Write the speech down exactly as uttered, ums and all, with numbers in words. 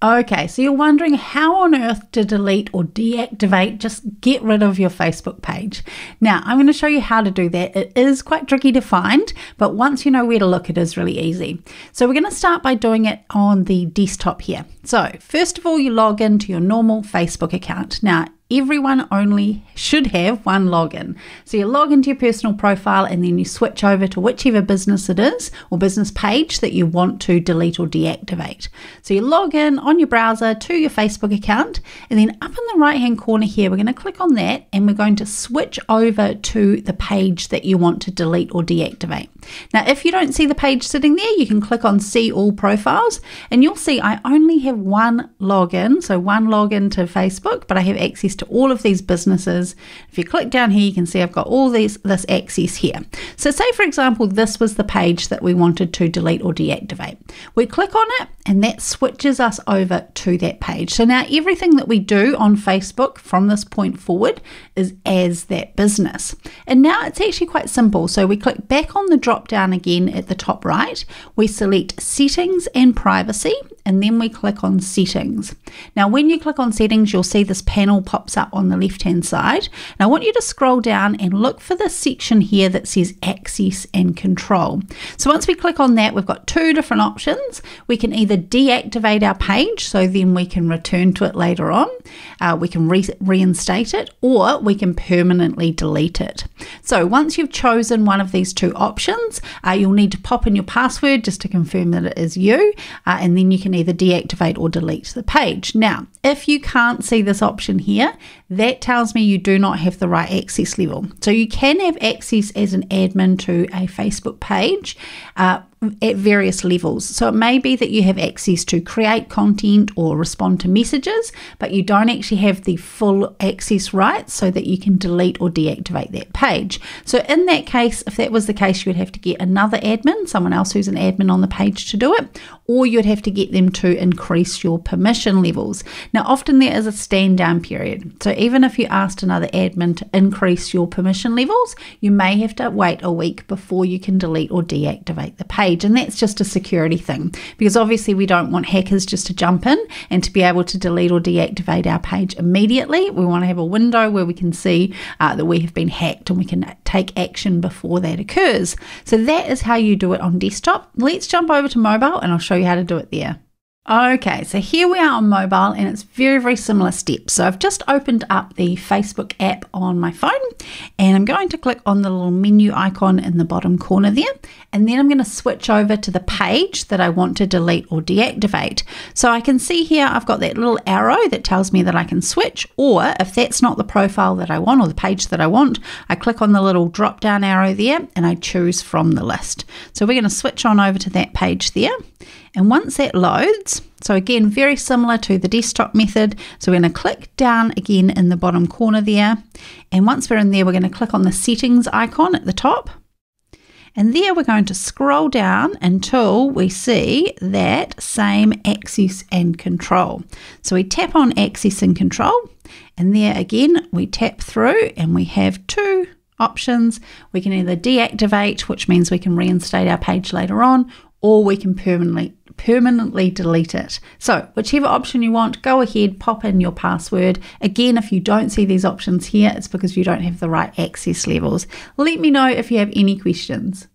Okay, so you're wondering how on earth to delete or deactivate, just get rid of your Facebook page. Now, I'm going to show you how to do that. It is quite tricky to find, but once you know where to look, it is really easy. So we're going to start by doing it on the desktop here. So first of all, you log into your normal Facebook account. Now, everyone only should have one login. So you log into your personal profile and then you switch over to whichever business it is or business page that you want to delete or deactivate. So you log in on your browser to your Facebook account, and then up in the right hand corner here, we're going to click on that and we're going to switch over to the page that you want to delete or deactivate. Now, if you don't see the page sitting there, you can click on See All Profiles and you'll see I only have one login, so one login to Facebook, but I have access to all of these businesses. If you click down here, you can see I've got all these this access here. So say, for example, this was the page that we wanted to delete or deactivate. We click on it and that switches us over to that page. So now everything that we do on Facebook from this point forward is as that business. And now it's actually quite simple. So we click back on the drop down again at the top right, we select Settings and Privacy, and then we click on Settings. Now when you click on Settings, you'll see this panel pops up on the left hand side. Now I want you to scroll down and look for this section here that says Access and Control. So once we click on that, we've got two different options. We can either deactivate our page, so then we can return to it later on. Uh, we can re reinstate it, or we can permanently delete it. So once you've chosen one of these two options, uh, you'll need to pop in your password just to confirm that it is you, uh, and then you can either deactivate or delete the page. Now, if you can't see this option here, that tells me you do not have the right access level. So you can have access as an admin to a Facebook page uh, at various levels. So it may be that you have access to create content or respond to messages, but you don't actually have the full access rights so that you can delete or deactivate that page. So in that case, if that was the case, you would have to get another admin, someone else who's an admin on the page to do it, or you'd have to get them to increase your permission levels. Now, often there is a stand down period. So even if you asked another admin to increase your permission levels, you may have to wait a week before you can delete or deactivate the page. And that's just a security thing, because obviously we don't want hackers just to jump in and to be able to delete or deactivate our page immediately. We want to have a window where we can see uh, that we have been hacked and we can take action before that occurs. So that is how you do it on desktop. Let's jump over to mobile and I'll show you how to do it there. Okay, so here we are on mobile and it's very, very similar steps. So I've just opened up the Facebook app on my phone and I'm going to click on the little menu icon in the bottom corner there, and then I'm going to switch over to the page that I want to delete or deactivate. So I can see here I've got that little arrow that tells me that I can switch, or if that's not the profile that I want or the page that I want, I click on the little drop down arrow there and I choose from the list. So we're going to switch on over to that page there. And once that loads, so again, very similar to the desktop method, so we're going to click down again in the bottom corner there. And once we're in there, we're going to click on the settings icon at the top. And there we're going to scroll down until we see that same access and control. So we tap on access and control, and there again, we tap through and we have two options. We can either deactivate, which means we can reinstate our page later on, or we can permanently permanently delete it. So whichever option you want, go ahead, pop in your password. Again, if you don't see these options here, it's because you don't have the right access levels. Let me know if you have any questions.